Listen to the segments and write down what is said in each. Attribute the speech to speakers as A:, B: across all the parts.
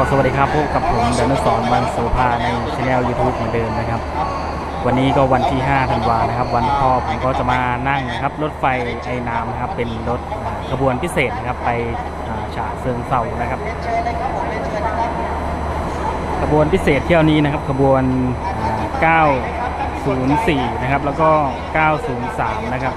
A: สวัสดีครับพบกับผมดนุสรณ์ วรรณโสภาในช่อง YouTube เหมือนเดิมนะครับวันนี้ก็วันที่5ธันวานะครับวันพ่อผมก็จะมานั่งนะครับรถไฟไอ้น้ำนะครับเป็นรถขบวนพิเศษนะครับไปฉะเชิงเทรานะครับขบวนพิเศษเที่ยวนี้นะครับขบวน904นะครับแล้วก็903นะครับ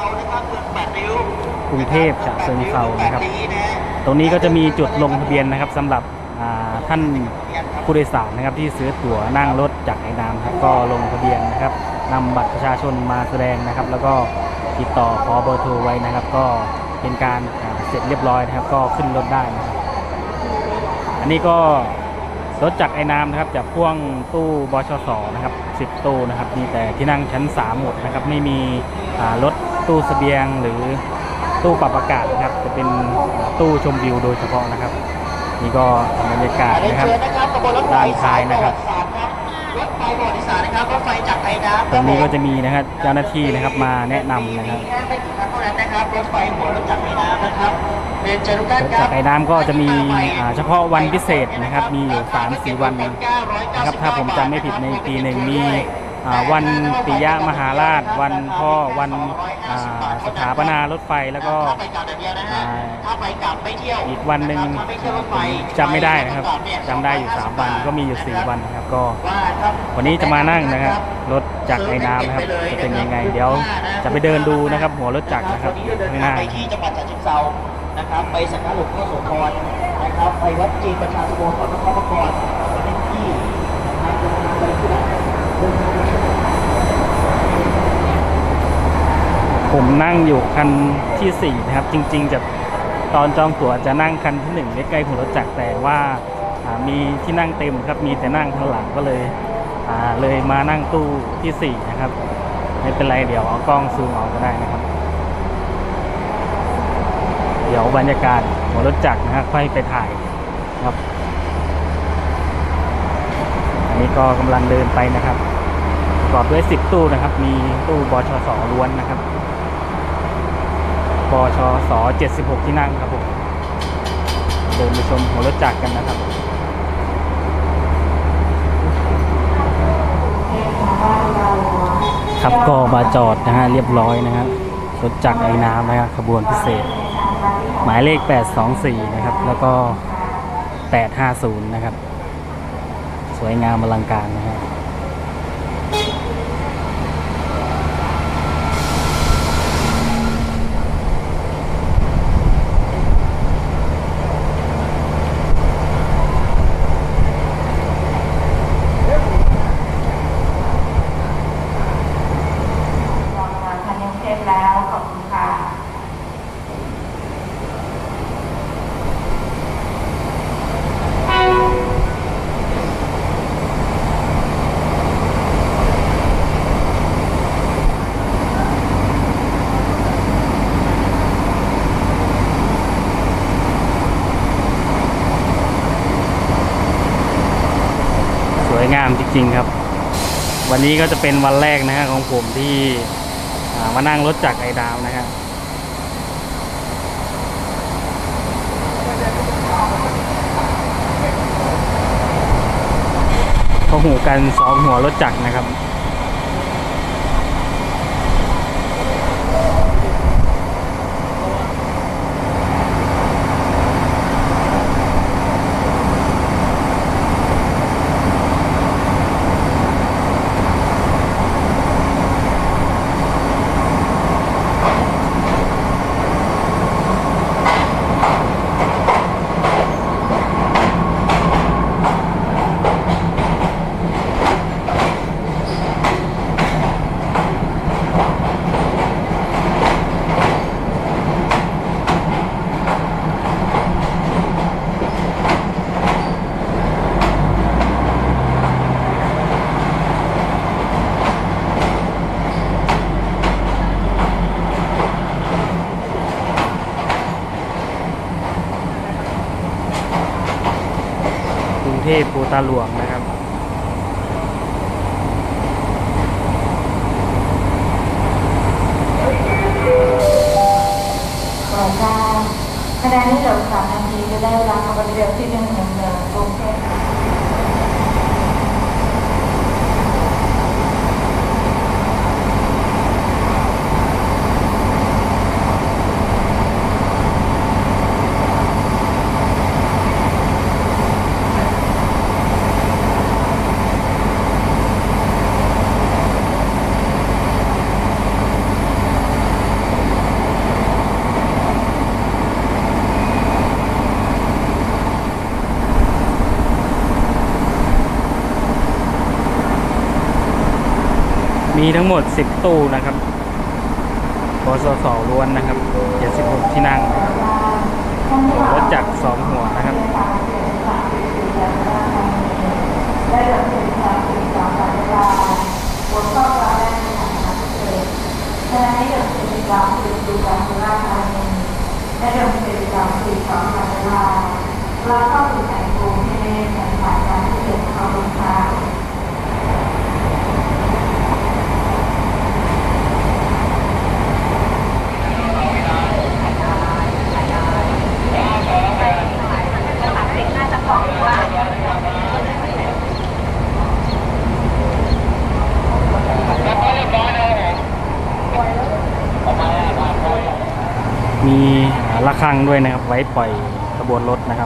A: กรุงเทพฉะเชิงเทรานะครับตรงนี้ก็จะมีจุดลงทะเบียนนะครับสำหรับท่านผู้โดยสารนะครับที่ซื้อตั๋วนั่งรถจากไอ้น้ำครับก็ลงทะเบียนนะครับนำบัตรประชาชนมาแสดงนะครับแล้วก็ติดต่อขอเบอร์โทรไว้นะครับก็เป็นการเสร็จเรียบร้อยนะครับก็ขึ้นรถได้นะครับอันนี้ก็รถจากไอ้น้ำนะครับจะพ่วงตู้บชสนะครับ10ตู้นะครับมีแต่ที่นั่งชั้น3หมดนะครับไม่มีรถตู้เสบียงหรือตู้ปรับอากาศนะครับจะเป็นตู้ชมวิวโดยเฉพาะนะครับนี่ก็บรรยากาศนะครับด้านท้ายนะครับ
B: รถไฟประวัติศาสตร์นะครับรถไฟจากไอ้น้ำ
A: ตรงนี้ก็จะมีนะครับเจ้าหน้าที่นะครับมาแนะนำนะครับ
B: ไม่กี่ครั้งเท่านั้นนะครับรถไฟหัวรถจากไอ้น้ำนะครับเรียนเชิญทุกท่านครับ
A: จากไอ้น้ำก็จะมีเฉพาะวันพิเศษนะครับมีอยู่ 3-4 วันนะครับถ้าผมจำไม่ผิดในปีหนึ่งมีวันปิยมหาราชวันพ่อวันสถาปนารถไฟแล้วก็อีกวันหนึ่งจำไม่ได้นะครับจำได้อยู่3วันก็มีอยู่4วันนะครับก็วันนี้จะมานั่งนะครับรถจักรไอ้น้ำนะครับจะเป็นยังไงเดี๋ยวจะไปเดินดูนะครับหัวรถจักรนะครับข้างหน้า
B: ไปที่จังหวัดฉะเชิงเทรานะครับไปสักการะหลวงพ่อโสธรนะครับไปวัดจีนประชาสมรนครปฐมวันที่
A: ผมนั่งอยู่คันที่4นะครับจริงๆจะตอนจองตั๋วจะนั่งคันที่1ใกล้ๆหัวรถจักรแต่ว่ามีที่นั่งเต็มครับมีแต่นั่งข้างหลังก็เลยมานั่งตู้ที่4นะครับไม่เป็นไรเดี๋ยวเอากล้องซูมเอาก็ได้นะครับเดี๋ยวบรรยากาศหัวรถจักรนะครับค่อยไปถ่ายครับอันนี้ก็กำลังเดินไปนะครับประกอบด้วย10ตู้นะครับมีตู้บชสล้วนนะครับบชส76ที่นั่งครับผมเดินไปชมหัวรถจักรกันนะครับครับก็มาจอดนะฮะเรียบร้อยนะฮะรถจักรไอ้น้ำนะครับขบวนพิเศษหมายเลข824นะครับแล้วก็850นะครับสวยงามอลังการนะฮะ
C: แล้วขอบคุณค่ะ
A: สวยงามจริงๆครับวันนี้ก็จะเป็นวันแรกนะฮะของผมที่มานั่งรถจักรไอ้ดาวนะฮะเขาหูกัน2หัวรถจักรนะครับกรุงเทพภูตาหลวงนะครับ
C: ขณะนี้เหลือ3 นาทีจะได้รับขบวนเรือที่111กรุงเท
A: มีทั้งหมด10ตู้นะครับบสสล้วนนะครับ76ที่นั่งรถจักร2หัวนะครับมีระฆังด้วยนะครับไว้ปล่อยขบวนรถนะครับ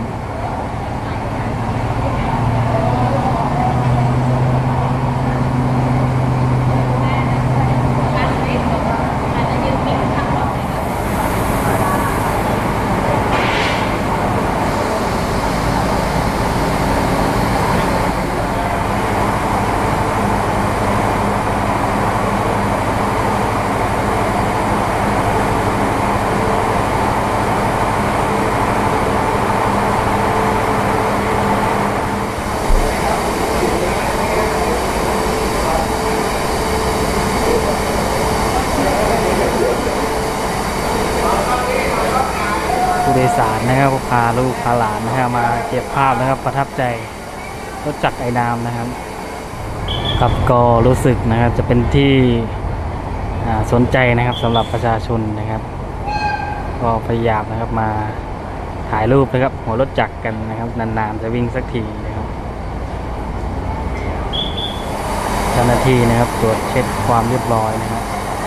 A: ผู้โดยสารนะครับพาลูกพาหลานนะครับมาเก็บภาพนะครับประทับใจรถจักรไอ้น้ำนะครับครับก็รู้สึกนะครับจะเป็นที่สนใจนะครับสำหรับประชาชนนะครับก็พยายามนะครับมาถ่ายรูปนะครับหัวรถจักรกันนะครับนานๆจะวิ่งสักทีนะครับเจ้าหน้าที่นะครับตรวจเช็คความเรียบร้อยนะครับ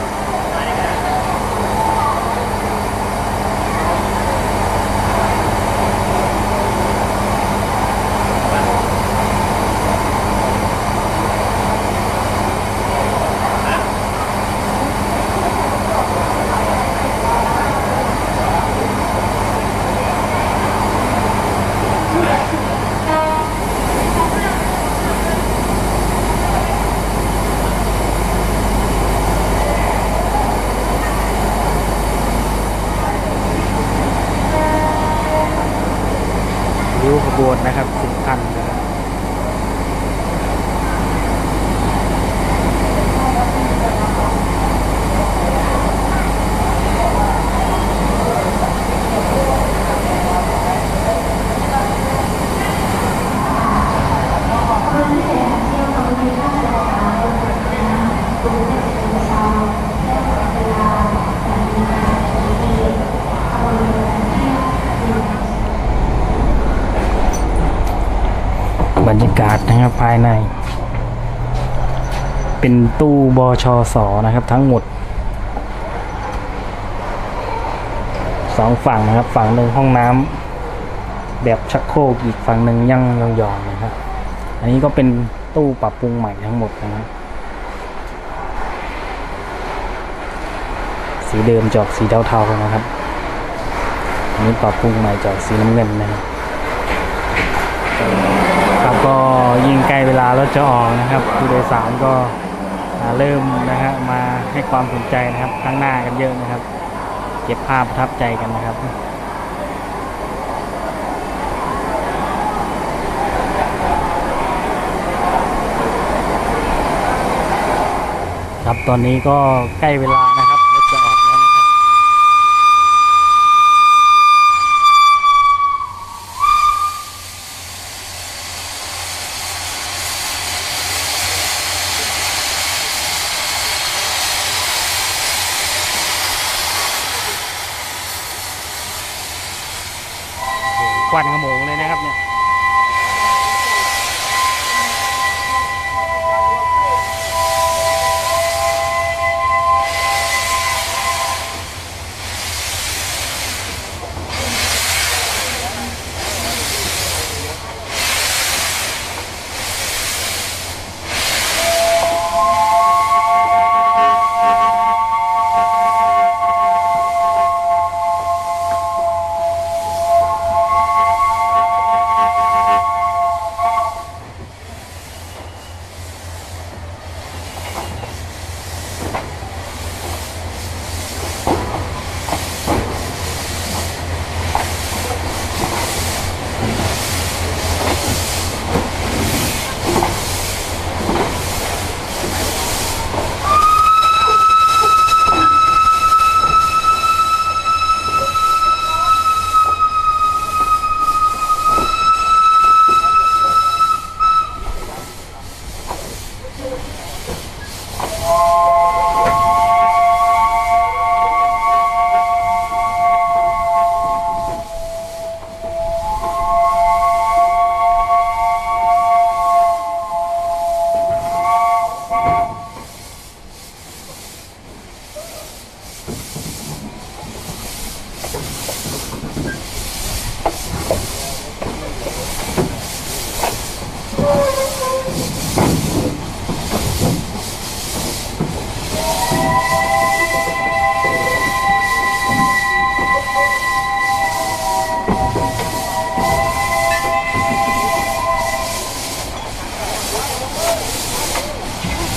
A: ริ้วขบวนนะครับ10 คันนะครับบรรยากาศนะครับภายในเป็นตู้บชสนะครับทั้งหมด2ฝั่งนะครับฝั่งหนึ่งห้องน้ำแบบชักโครกอีกฝั่งหนึ่งยั่งยองๆนะครับอันนี้ก็เป็นตู้ปรับปรุงใหม่ทั้งหมดนะครับสีเดิมจอกสีเทาๆนะครับอันนี้ปรับปรุงใหม่จอกสีน้ำเงินนะครับครับก็ยิ่งใกล้เวลารถจะออกนะครับผู้โดยสารก็เริ่มนะครับมาให้ความสนใจนะครับข้างหน้ากันเยอะนะครับเก็บภาพประทับใจกันนะครับครับตอนนี้ก็ใกล้เวลานะครับรถจะออกแล้วนะครับควันขโมงเลยนะครับเนี่ย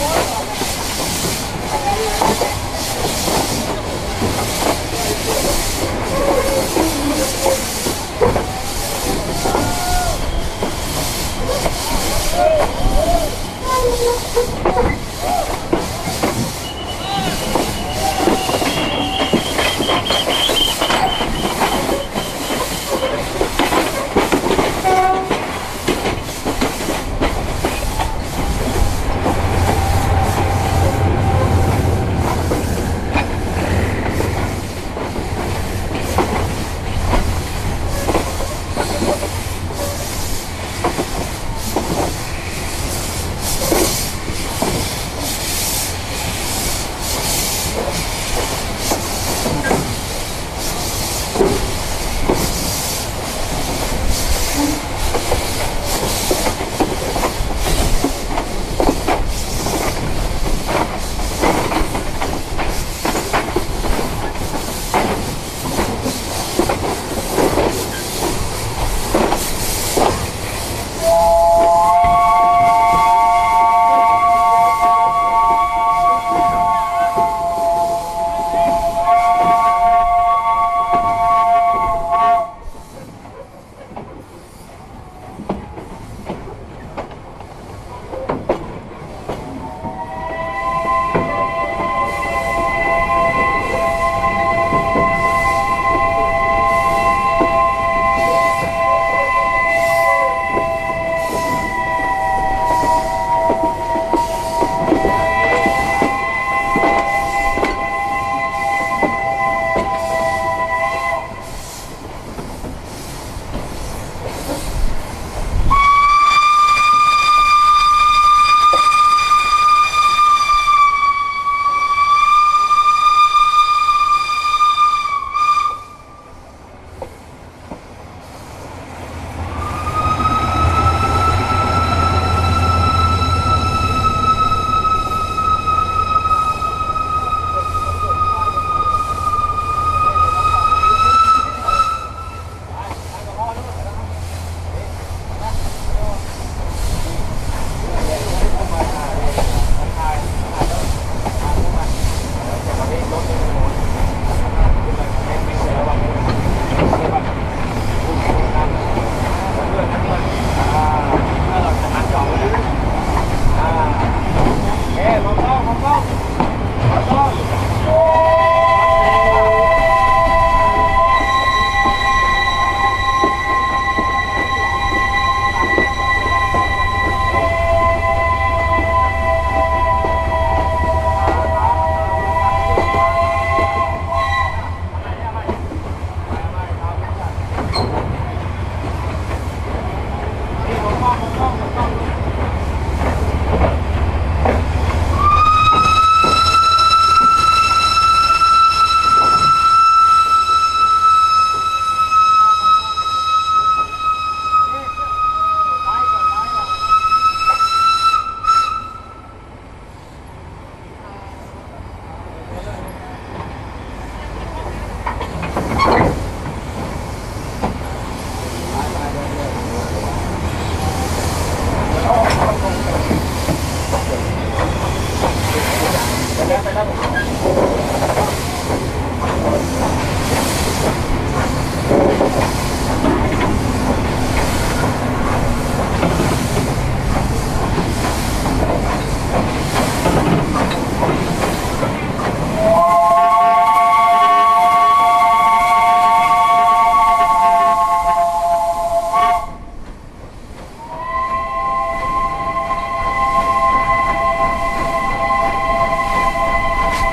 B: ค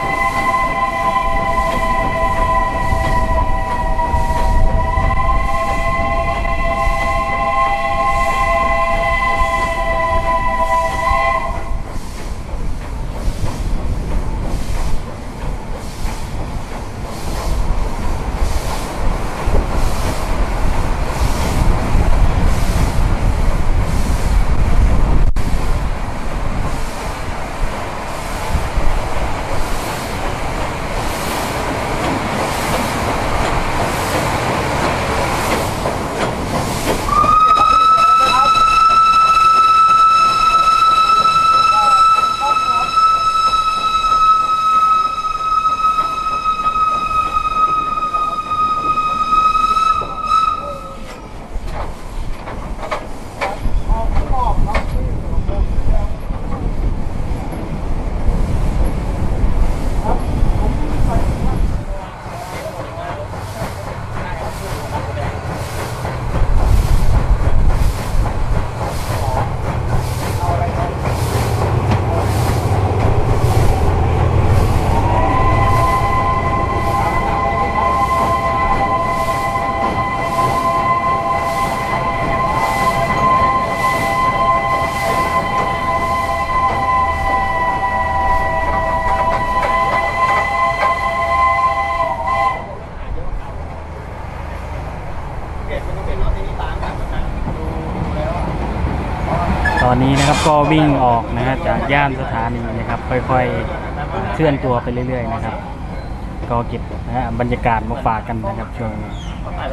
A: วิ่งออกนะฮะจากย่านสถานีนะครับ ค่อยๆเคลื่อนตัวไปเรื่อยๆนะครับ ก็เก็บนะฮะบรรยากาศมาฝากกันนะครับช่วงนี้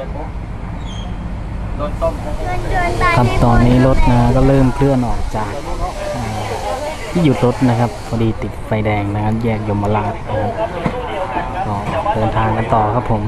A: ครับตอนนี้รถนะก็เริ่มเคลื่อนออกจากที่หยุดรถนะครับพอดีติดไฟแดงนะครับแยกยมราชนะครับก็เดินทางกันต่อครับผม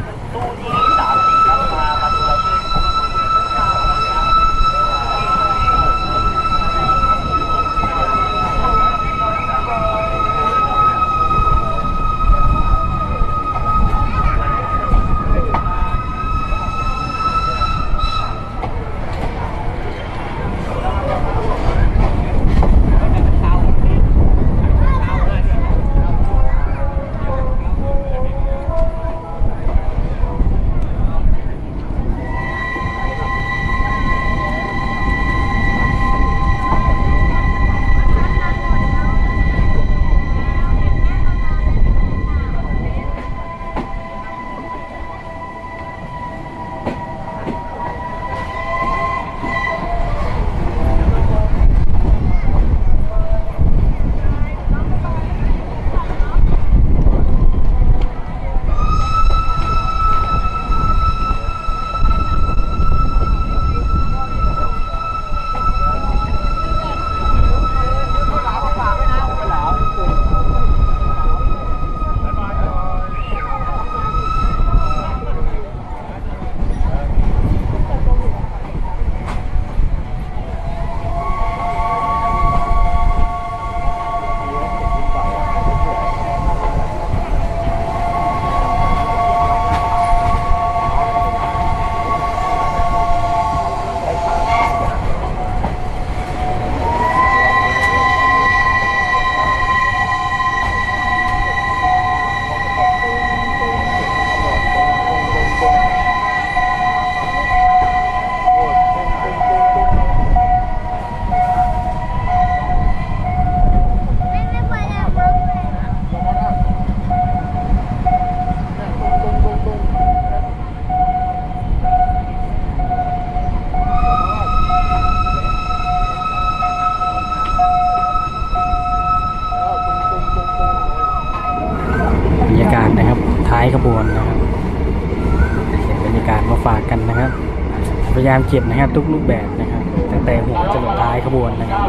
A: ท้ายขบวนนะครับบรรยากาศมาฝากกันนะครับพยายามเก็บนะครับทุกรูปแบบนะครับตั้งแต่หัวจรดท้ายขบวนนะครับ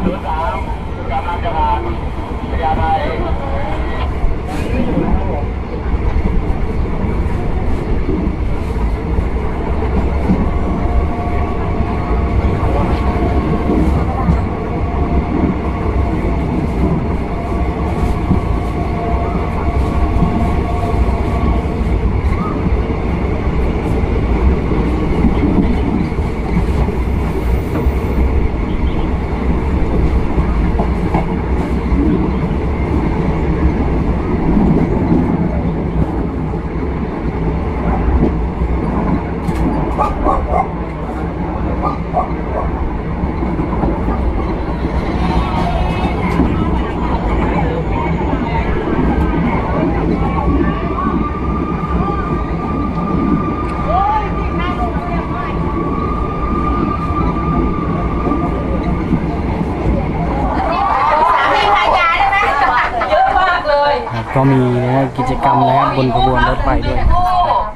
A: ก็มีนะกิจกรรมนะครับบนขบวนรถไฟด้วย
C: 2 คู่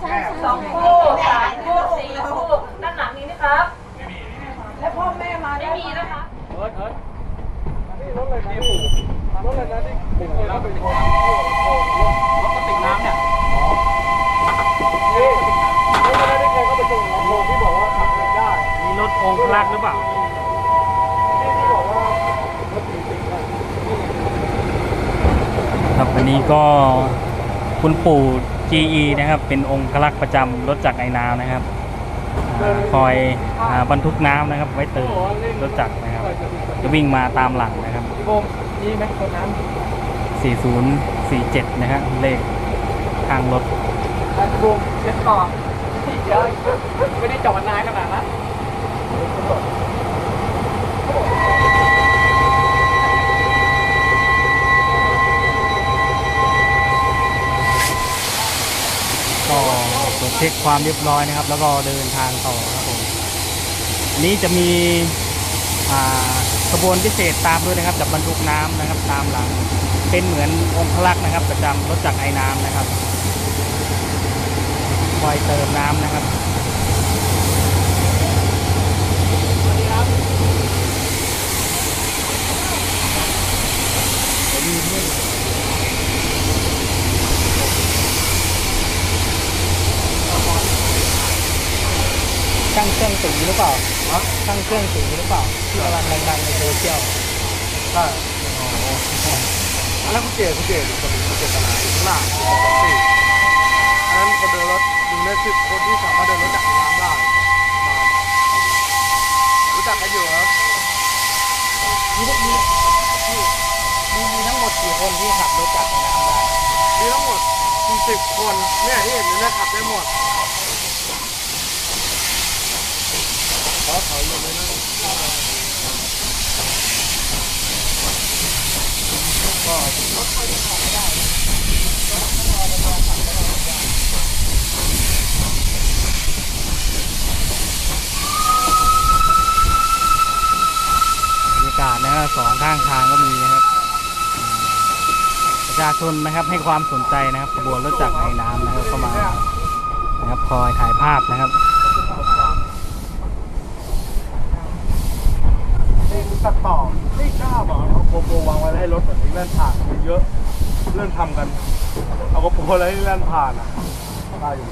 C: 3 คู่ 4 คู่ด้านหลังนี้นะครับ และพ่อแม่มาไม่มีนะคะรถเลยนะรถเลยนะที่ผมรับไปรถกระติกน้ำเนี่ยนี่ไม่ได้เคยเข้าไปส่งลำโพงที่บอกว่าขับได้
A: มีรถองค์พระหรือเปล่า
C: ที่บอกว่ารถติดๆ
A: ครับวันนี้ก็คุณปู่ GE นะครับเป็นองค์คลักษ์ประจำรถจักรไอน้ำนะครับคอยบรรทุกน้ำนะครับไว้เติมรถจักรนะครับจะวิ่งมาตามหลังนะครับ
C: นี่ไหมคนน้
A: ำ4047นะครับเลขทางรถ
C: วงเช็ดต่อที่เยอะไม่ได้จอดนานขนาดนั้น
A: ก็ตรวจเช็คความเรียบร้อยนะครับ แล้วก็เดินทางต่อครับผมอันนี้จะมีขบวนพิเศษตามด้วยนะครับกับบรรทุกน้ำนะครับตามหลังเป็นเหมือนองคลักษ์นะครับประจำรถจักรไอ้น้ำนะครับคอยเติมน้ำนะครับช่างเครื่องสีหรือเปล่าช่างเครื่องสีหรือเปล่าที่กำลังดังๆในโซเชียล
D: ใช่อันนั้นคุณเจอยู่กับคุณเจตนาอยู่ข้างหน้า224อันนั้นคนเดินรถอยู่ใน10 คนที่สามารถเดินรถจักรยานได้รู้จักกันอยู่ครับ
A: มีทั้งหมดกี่คนที่ขับรถจักรยานได้
D: มีทั้งหมด40 คนเนี่ยที่เห็นอยู่เนี่ยขับได้หมดเขาถอยลงเลยนะ
A: บรรยากาศนะครับสองข้างทางก็มีนะครับประชาชนนะครับให้ความสนใจนะครับขบวนรถจักรไอ้น้ำนะครับเข้ามานะครับคอยถ่ายภาพนะครับ
D: ตัดต่อไม่กล้าบอกเอาโกโปรวางไว้แล้วให้รถแบบนี้เลื่อนผ่านเยอะเลื่อนทำกันเอาโกโปรแล้วให้เลื่อนผ่านอ่ะได้อยู่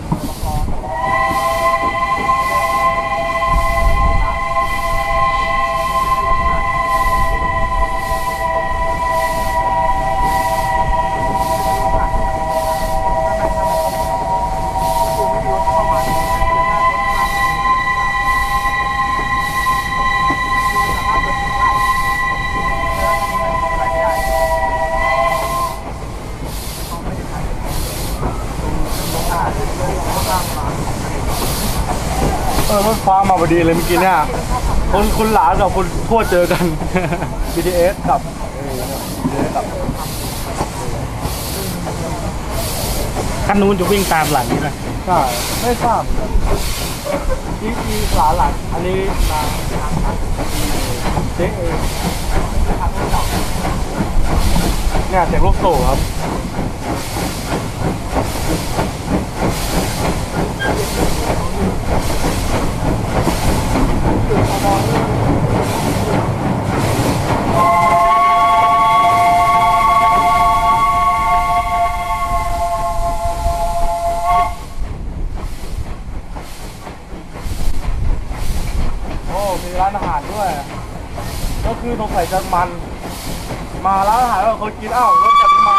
D: รถฟ้ามาพอดีเลยเมื่อกี้เนี่ยคุณหลานกับคุณทั่วเจอกัน BTS กับ
A: คันนู้นจะวิ่งตามหลังใช่ไหม
D: ใช่ไม่ทราบที่หลานหลังอันนี้มาเจ๊เองเนี่ยเสียงลูกโซ่ครับมีร้านอาหารด้วยก็คือสงสัยจะมันมาร้านอาหารแล้วคนกินอ้าวรถจักรมา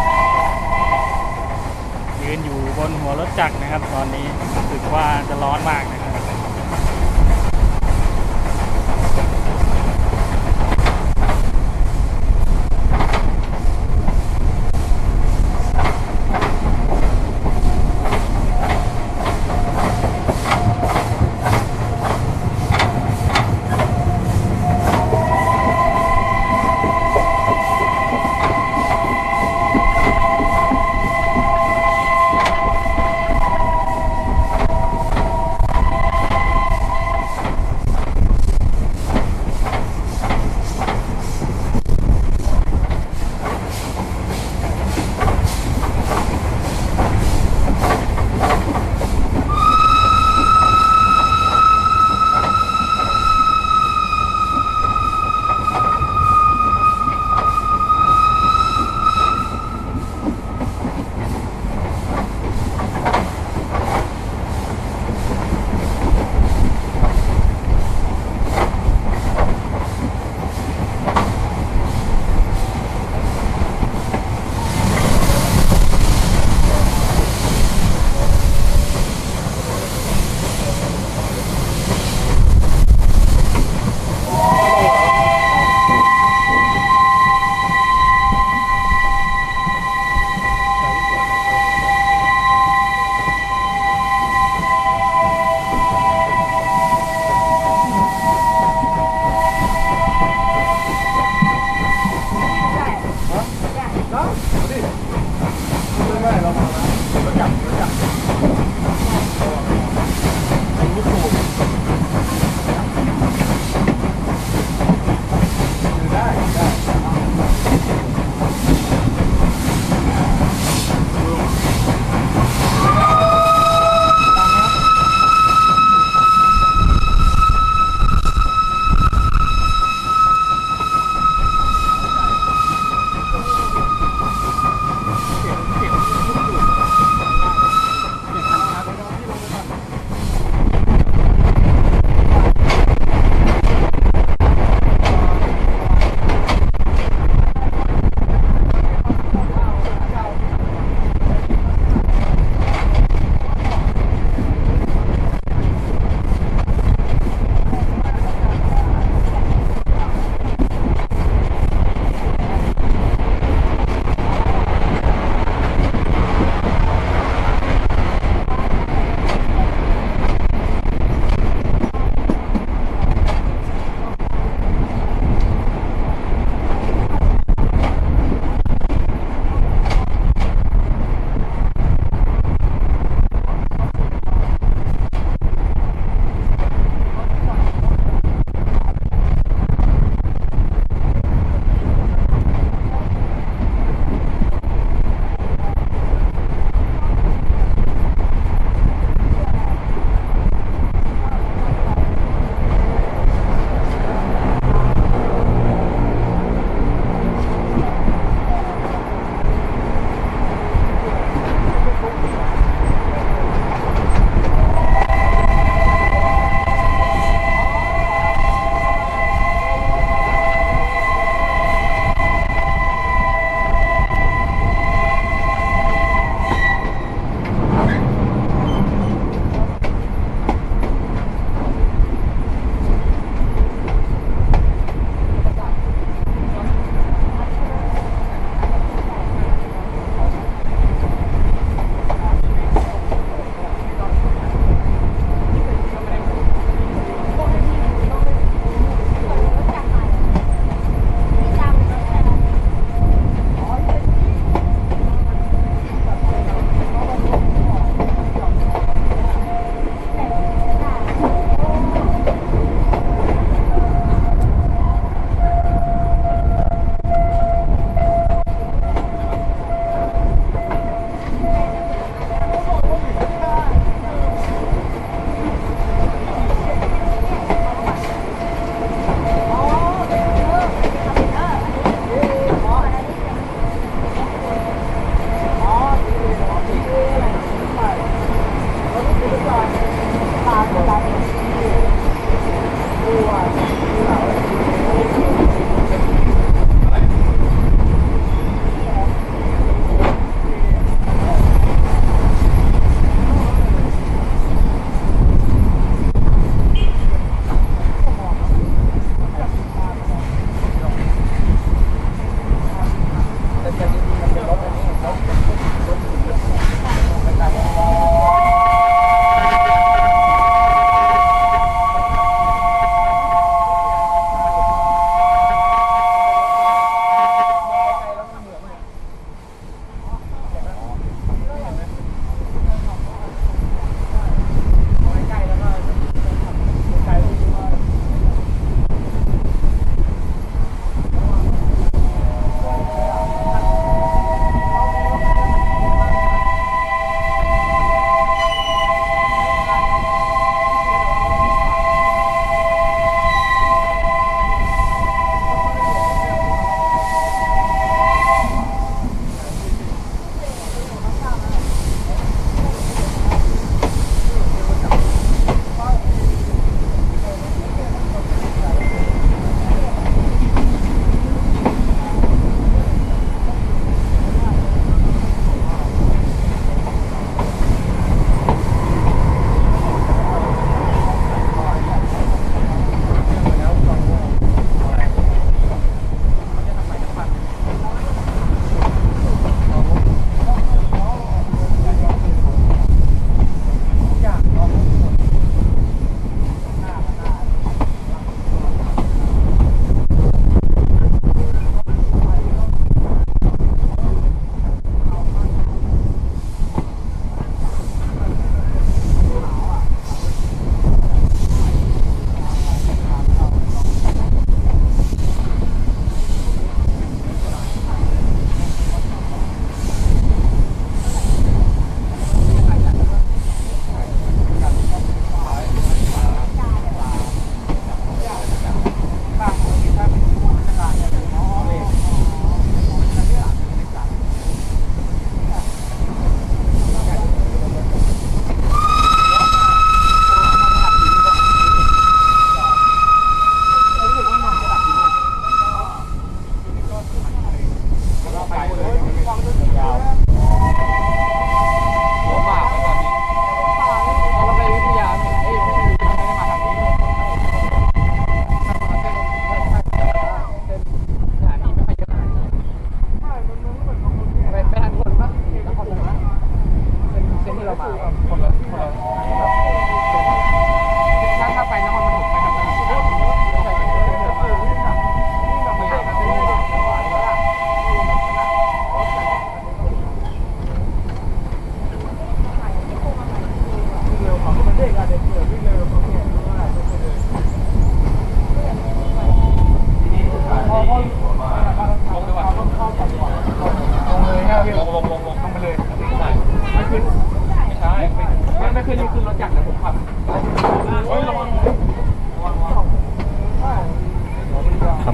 A: ยืนอยู่บนหัวรถจักรนะครับตอนนี้รู้สึกว่าจะร้อน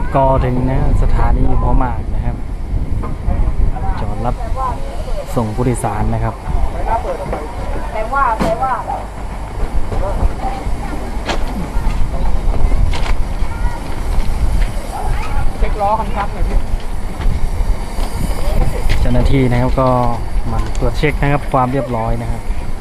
A: ก็ถึงนะสถานีหัวหมากนะครับจอดรับส่งผู้โดยสารนะครับ
C: แต่ว่าเช็คล้อคันครับหน่อยพี่
A: เจ้าหน้าที่นะครับก็มันตรวจเช็คนะครับความเรียบร้อยนะครับ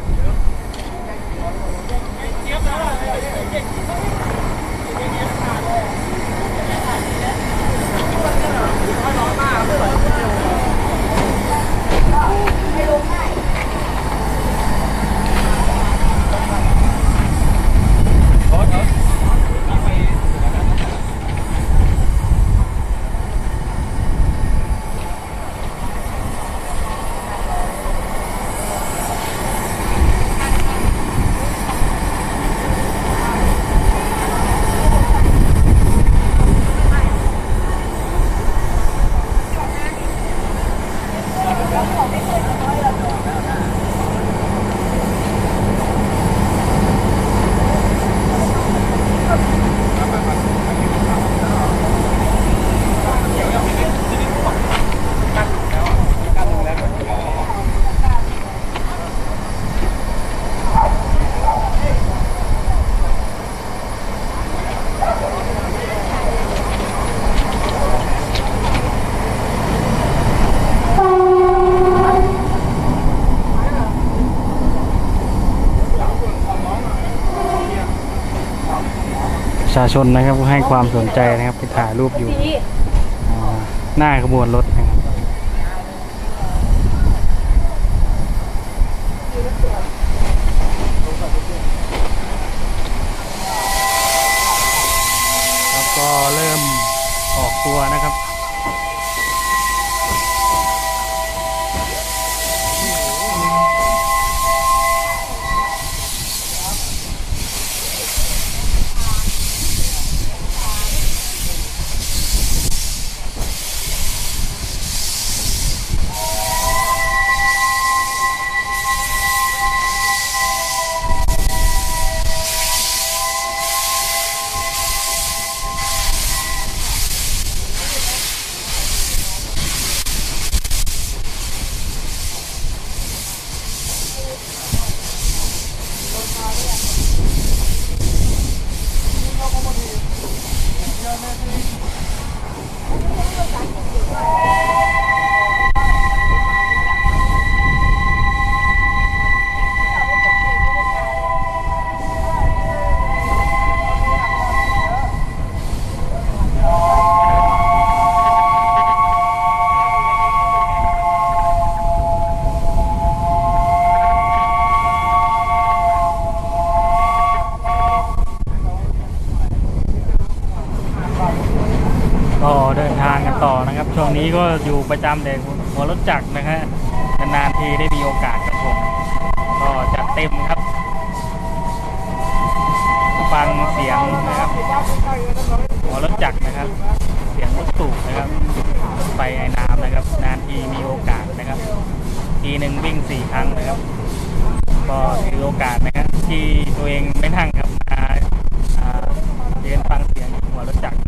A: ประชาชนนะครับให้ความสนใจนะครับไปถ่ายรูปอยู่หน้าขบวนรถนะครับแล้วก็เริ่มออกตัวนะครับก็เดินทางกันต่อนะครับช่วงนี้ก็อยู่ประจำแต่หัวรถจักรนะฮะนานๆทีได้มีโอกาสครับผมก็จัดเต็มครับฟังเสียงนะครับหัวรถจักรนะครับเสียงรถสูบนะครับไฟไอ้น้ำนะครับนานทีมีโอกาสนะครับทีหนึ่งวิ่ง4 ครั้งนะครับก็ถือโอกาสนะครับที่ตัวเองไม่นั่งครับยืนฟังเสียงหัวรถจักร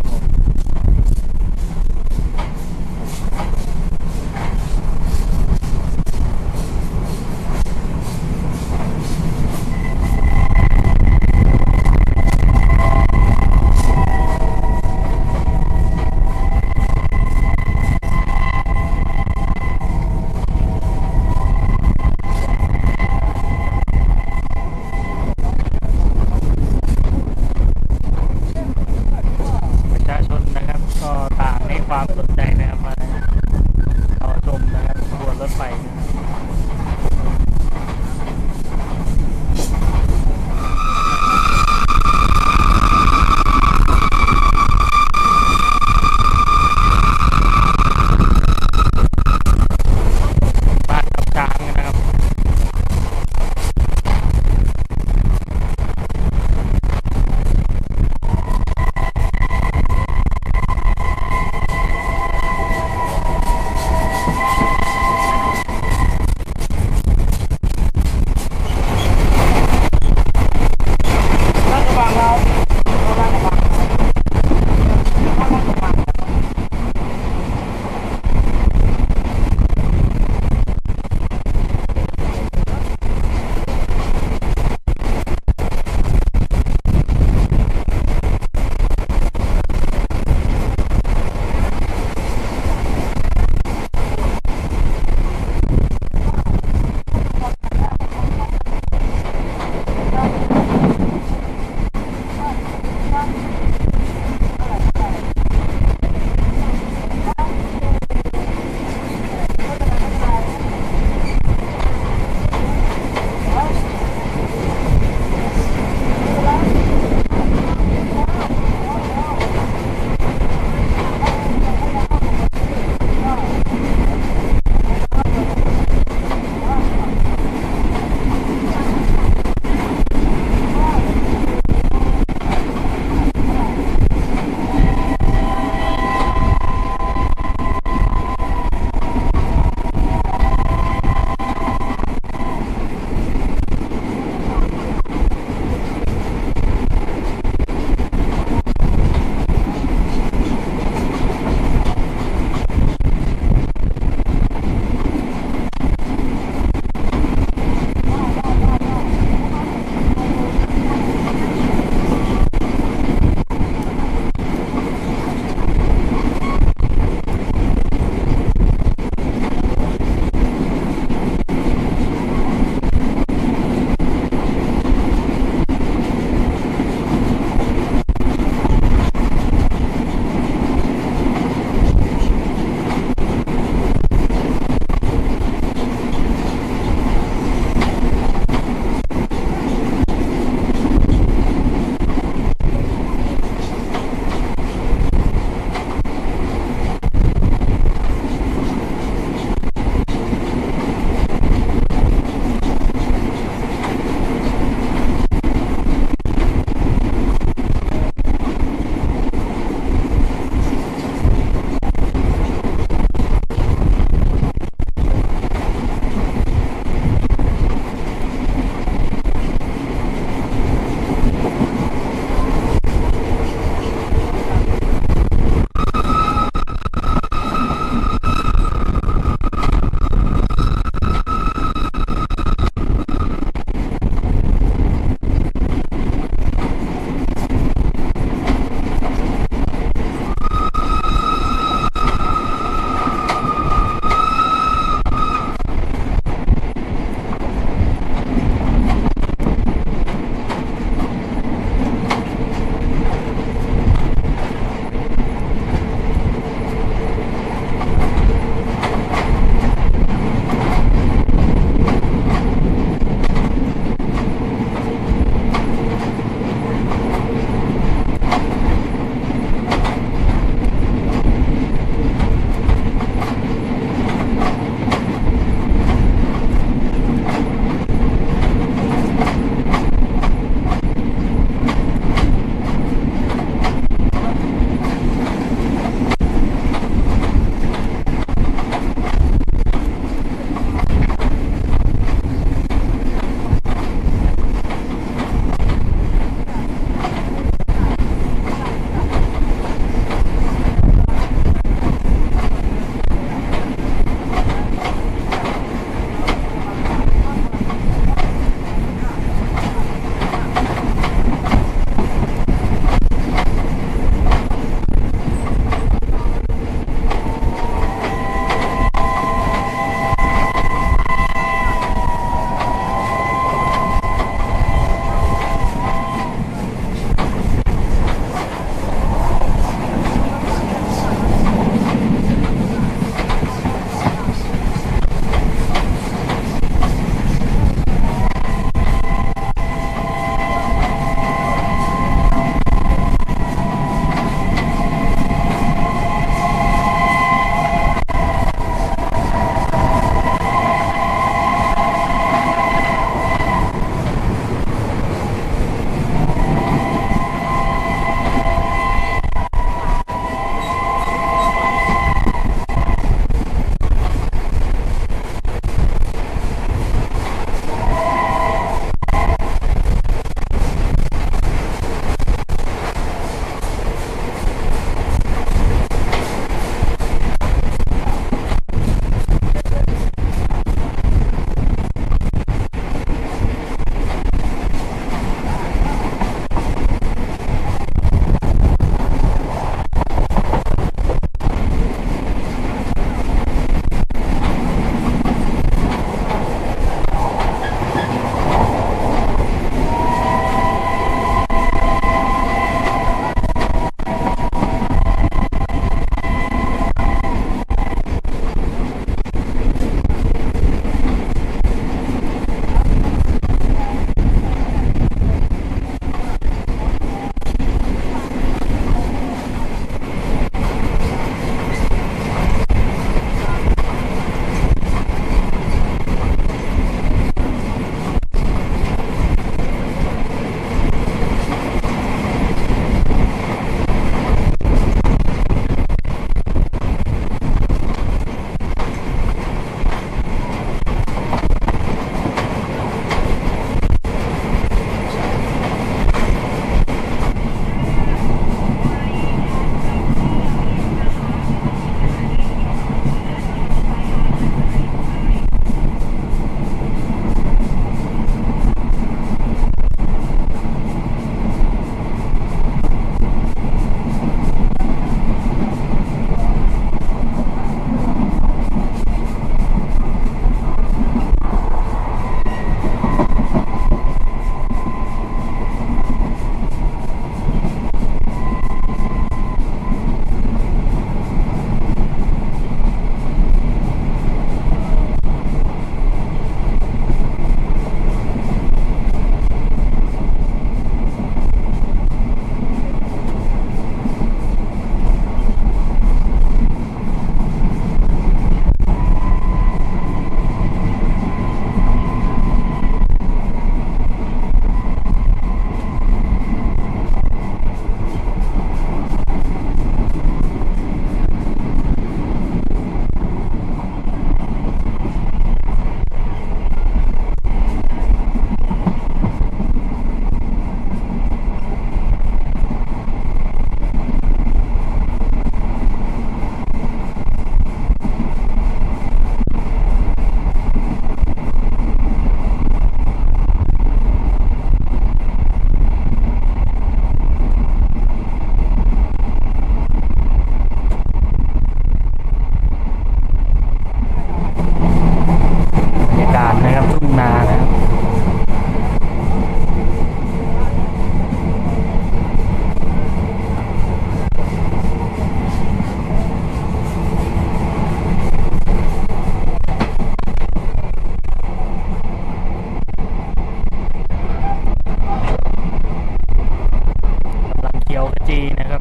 A: กระจีนะครับ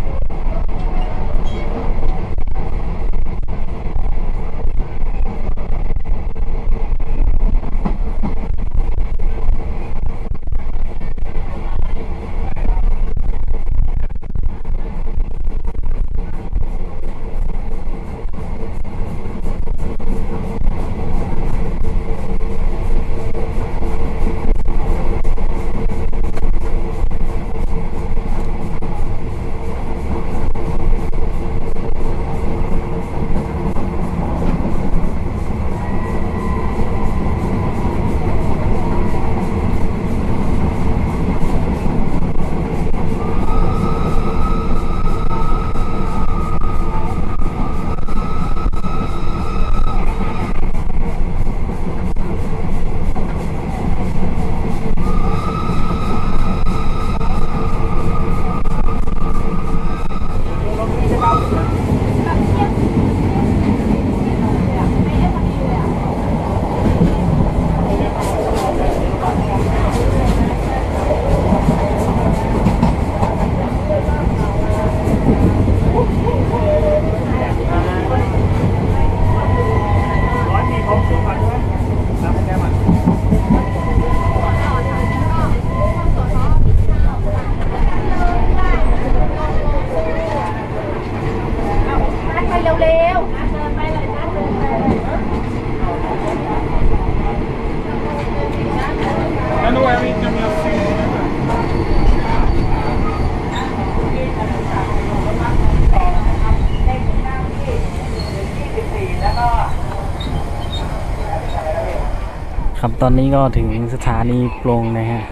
A: ครับตอนนี้ก็ถึงสถานีปลงนะฮะ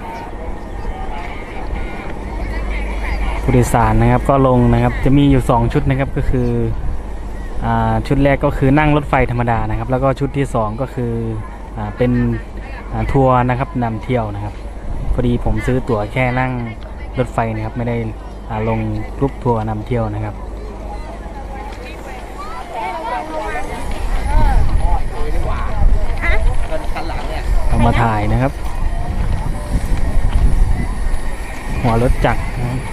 A: ผู้โดยสารนะครับก็ลงนะครับจะมีอยู่2ชุดนะครับก็คือชุดแรกก็คือนั่งรถไฟธรรมดานะครับแล้วก็ชุดที่2ก็คือเป็นทัวร์นะครับนำเที่ยวนะครับพอดีผมซื้อตั๋วแค่นั่งรถไฟนะครับไม่ได้ลงกรุ๊ปทัวร์นำเที่ยวนะครับเอามาถ่ายนะครับหัวรถจักร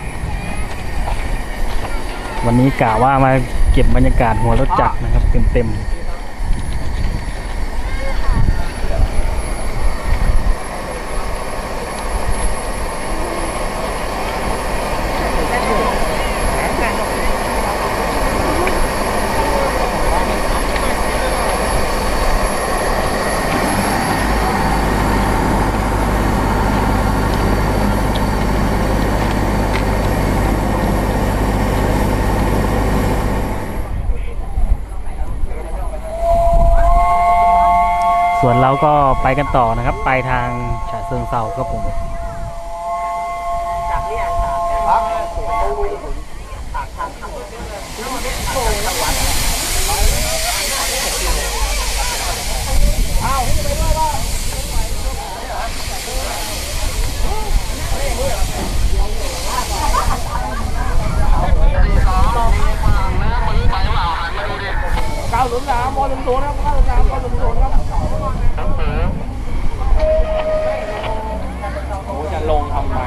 A: วันนี้กะว่ามาเก็บบรรยากาศหัวรถจักรนะครับเต็มส่วนเราก็ไปกันต่อนะครับไปทางฉะเชิงเทราครับผม
D: 903 903ครับ903 903ครับโอ้จะลงทำไม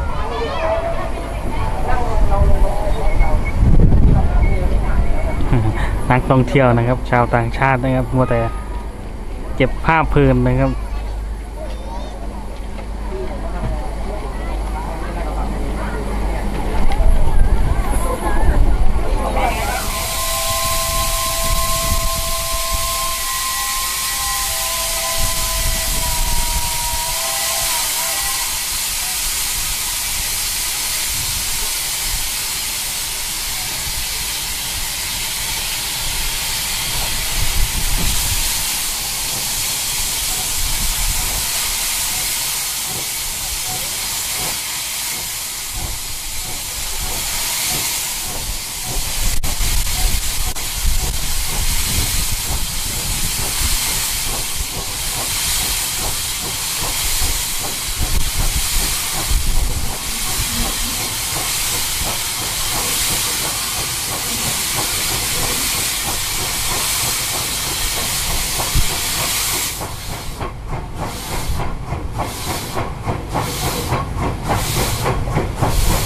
A: นักท่องเที่ยวนะครับชาวต่างชาตินะครับมัวแต่เก็บภาพเพลินนะครับ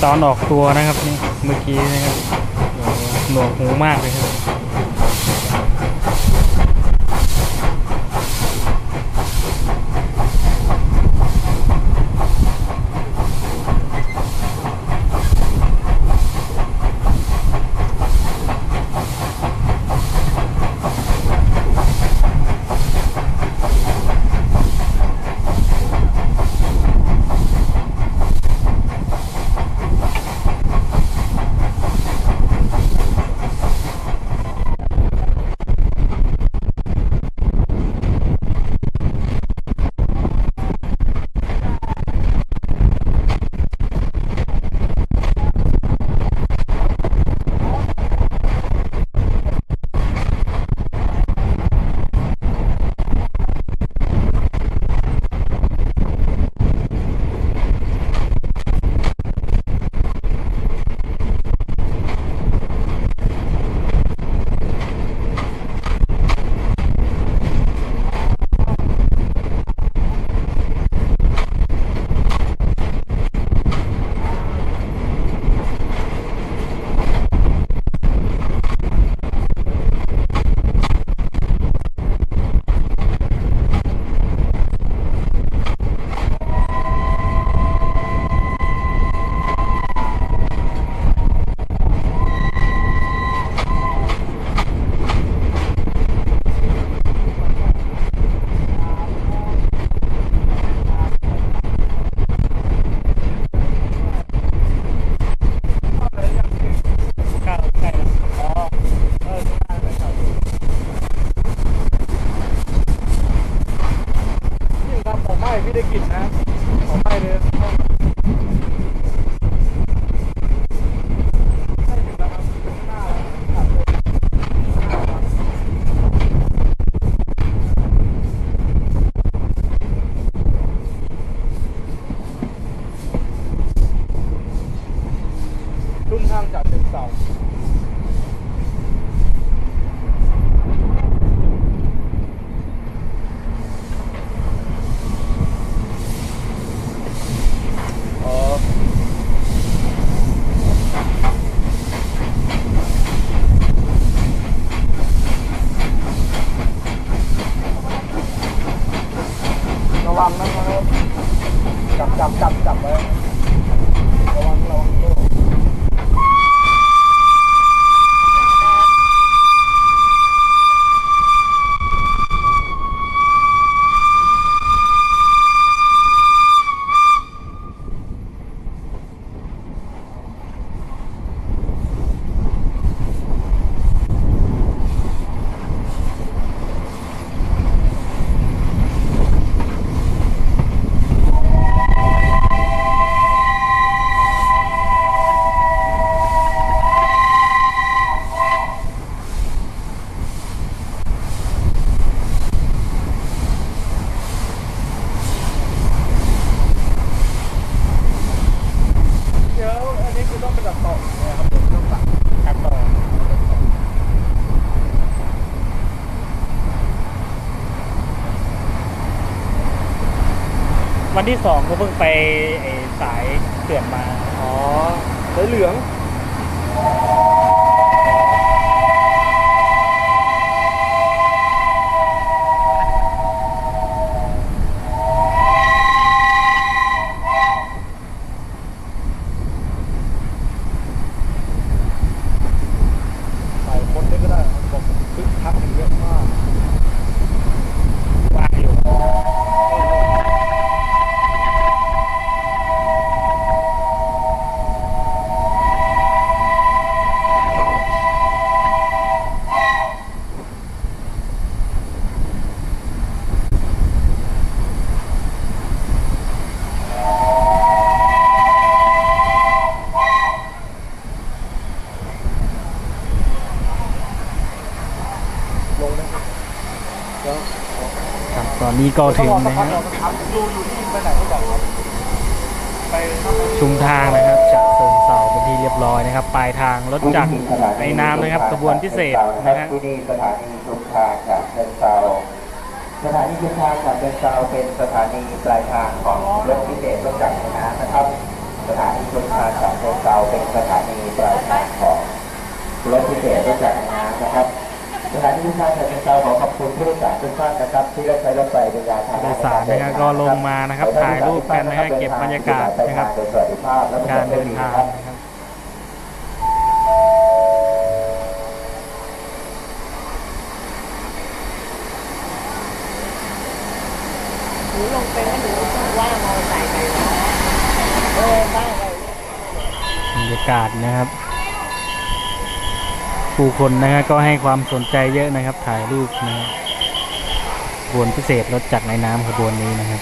A: ตอนออกตัวนะครับนี่เมื่อกี้นะครับโอ้โหหนวกหูมากเลยครับ
D: พี่ได้กลิ่นนะขอไปเลยทุ่งทางจากเชิงเสาระวังนะครับจับไว้ระวังตัว
A: วันที่2ก็เพิ่งไปสายเขื่อนมา
D: อ๋อสายเหลืองใส่คนได้ก็ได้บอกคึกคักเยอะมาก
A: ว่างอยู่ครับตอนนี้ก็ถึงนะฮะชุมทางนะครับจากเชิงเสาเป็นที่เรียบร้อยนะครับปลายทางรถจักรในน้ำนะครับขบวนพิเศษนะครับ
B: ที่นี่สถานีชุมทางจากเชิงเสาสถานีชุมทางจากเชิงเสาเป็นสถานีปลายทางของรถพิเศษรถจักรในน้ำนะครับสถานีชุมทางฉะเชิงเทราเป็นสถานีปลายทางของรถพิเศษรถจักรยานนะครับสถานีชุมทางฉะเชิงเทราขอขอบคุณผู้โดยสารทุกท่านนะครับที่ได้ใช้รถไฟเป็นยานพาห
A: ผู้
B: นะ
A: โดยสารนะครับก็ลงมานะครับถ่ายรูปกันนะฮะเก็บบรรยากาศนะครับ
B: โดยสวัสดิภาพและ
A: การเดินทาง
B: ครับ
A: นะครับ
C: หนูลงไปแล้วหนูว่ามอไซค์ไปบ้างเลย
A: บรรยากาศนะครับ ผู้คนนะฮะก็ให้ความสนใจเยอะนะครับ ถ่ายรูปนะครับขบวนพิเศษรถจักรในน้ำขบวนนี้นะครับ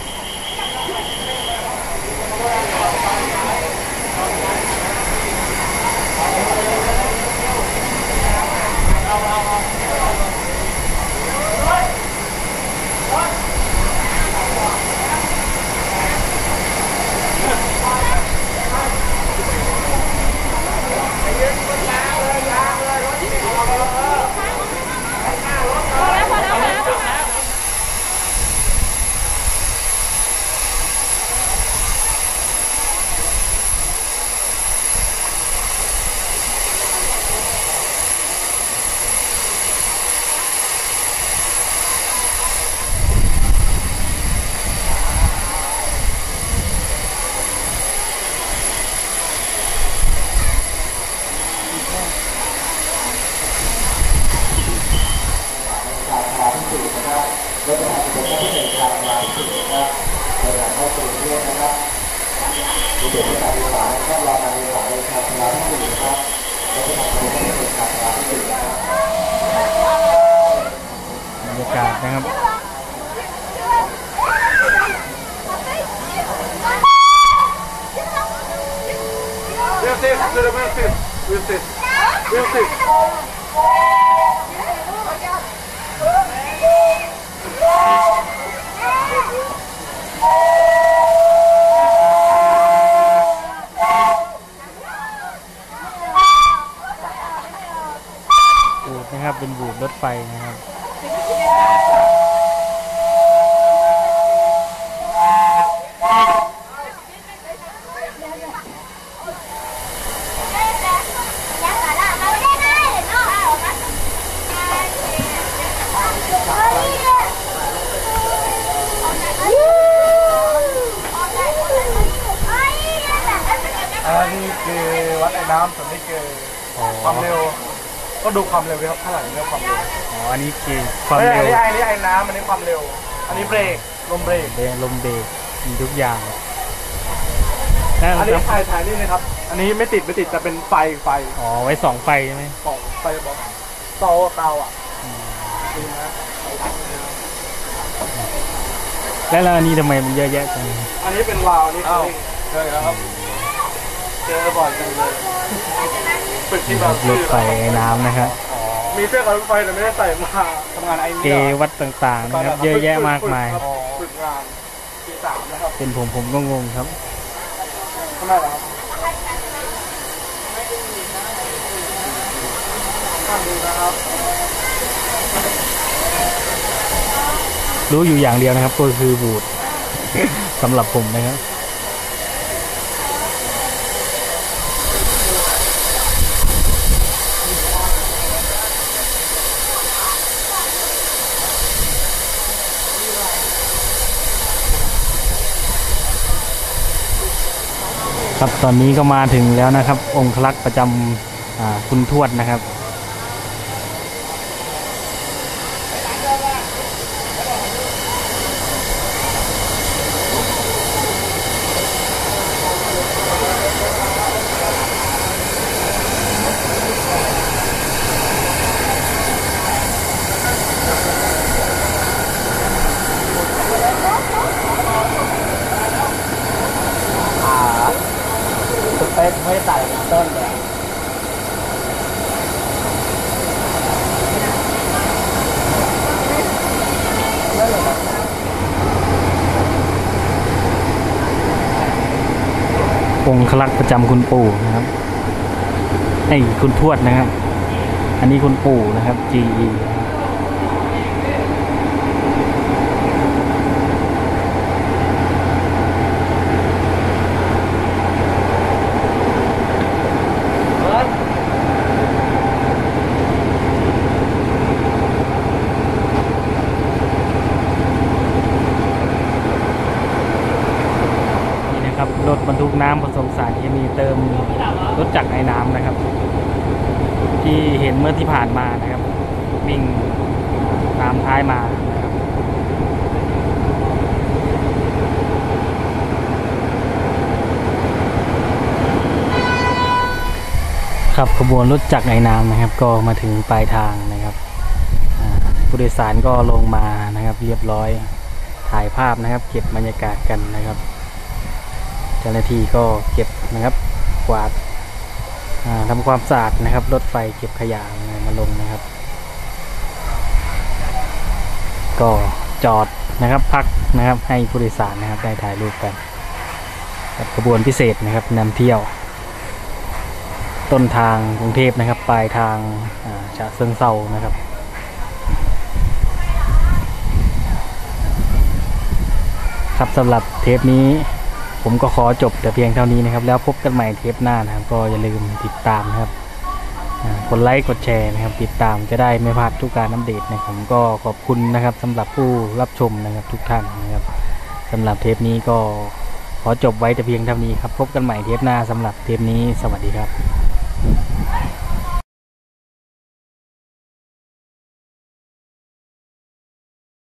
B: รถจักรยานเป็นผู้เดินทางมาที่สุดนะครับเดินทางเข้าสู่เรื่องนะครับมีเด็กที่การศึกษานะครับรอการศึกษาในทางมาที่สุดนะครับรถจักรยานเป็นผู้เดินทางมาที่สุดนะครับ
A: บรรยากาศนะครับ
D: We'll see. We'll see. We'll see.
A: บูธนะครับเป็นบูธรถไฟนะครับ
D: อันนี้คือวัดไอ้น้ำส่วนนี้คือความเร็ว ก็ดูความเร็วครับข้างหลังนี่ความเร็ว
A: อ๋ออันนี้คือความ
D: อัน
A: เร็ว
D: นี้ไอ้น้ำอันนี้ความเร็ว อันนี้เบรกลมเบรก
A: เบรกลมเบรกมีทุกอย่างแล้ว
D: อันนี้ถ่ายนี่นะครับ อันนี้ไม่ติดแต่เป็นไฟ
A: อ๋อไว้ส่องไฟใช่ไหม
D: ของไฟบอกเตาอ่ะดูนะ
A: แล้วอันนี้ทำไมมันเยอะแยะจัง
D: อันนี้เป็นวาล์วนี่เขาใช่ครับเจอบ่อยจังเลยฝึกที่แบบ
A: รถไฟไอ้น้ำนะครับ
D: มีเสื้อกับรถไฟแต่ไม่ได้ใส่มาทำงานไอ้
A: เก
D: นี่
A: วัดต่างๆนะครับ เยอะแยะมากมาย
D: ฝึกงานปี3นะครับ
A: เป็นผมก็งงครับ
D: ทำไมล่ะครับข้ามดูนะครับ
A: รู้อยู่อย่างเดียวนะครับก็คือบูธ สำหรับผมนะครับ ครับตอนนี้ก็มาถึงแล้วนะครับ องครักษ์ประจำคุณทวดนะครับ
B: สเปคไม่ใส่เป็นต้นเลย
A: องครักษ์ประจำคุณปู่นะครับไอ้คุณทวดนะครับ อันนี้คุณปู่นะครับ GE ำผสมสารเคมีเติมรถจักรไอ้น้ำนะครับ ที่เห็นเมื่อที่ผ่านมานะครับวิ่งตามท้ายมานะครับขับขบวนรถจักรไอ้น้ำนะครับ ก็มาถึงปลายทางนะครับผู้โดยสารก็ลงมานะครับเรียบร้อยถ่ายภาพนะครับเก็บบรรยากาศกันนะครับเจ้าหน้าที่ก็เก็บนะครับกวาดทำความสะอาดนะครับรถไฟเก็บขยะมาลงนะครับก็จอดนะครับพักนะครับให้ผู้โดยสารนะครับได้ถ่ายรูปกันกับขบวนพิเศษนะครับนำเที่ยวต้นทางกรุงเทพนะครับปลายทางฉะเชิงเทรานะครับครับสำหรับเทปนี้ผมก็ขอจบแต่เพียงเท่านี้นะครับแล้วพบกันใหม่เทปหน้านะครับก็อย่าลืมติดตามนะครับกดไลค์กดแชร์นะครับติดตามจะได้ไม่พลาดทุกการอัปเดตนะครับผมก็ขอบคุณนะครับสำหรับผู้รับชมนะครับทุกท่านนะครับสำหรับเทปนี้ก็ขอจบไว้แต่เพียงเท่านี้ครับพบกันใหม่เทปหน้าสำหรับเทปนี้สวัสดีครับ